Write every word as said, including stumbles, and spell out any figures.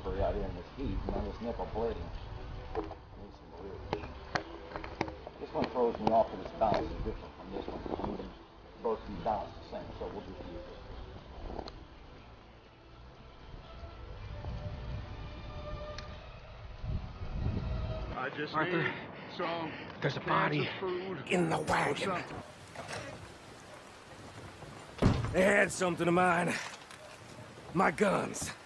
slippery out here in this heat, and then this nickel plating makes it weird. This one throws me off, but its balance is different from this one. I mean, both of these balance the same, so we'll just use this. I just Arthur, need some there's a cans body of food in the or wagon. something. They had something of mine. My guns.